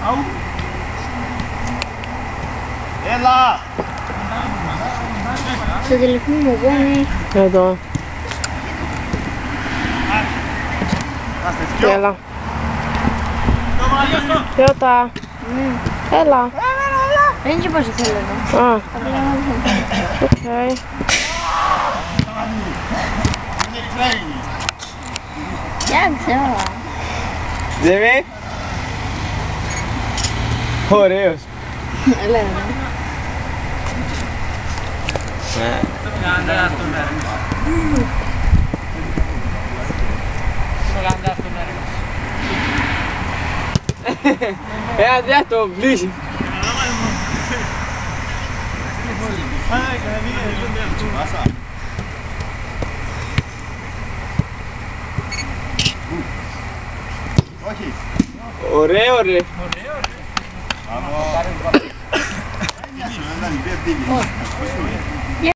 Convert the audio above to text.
Έλα! Το τηλεφώνημα μου γόνι. Εδώ. Έλα. Πιώτα. Έλα. Δεν είναι και πόσο θέλω εδώ. Α, οκ. Δεν ξέρω. Τζέμι! Ωραίος! Έλα εδώ. Αντί το βλύσει! Όχι! Ωραίο ρε! Ωραίο ρε!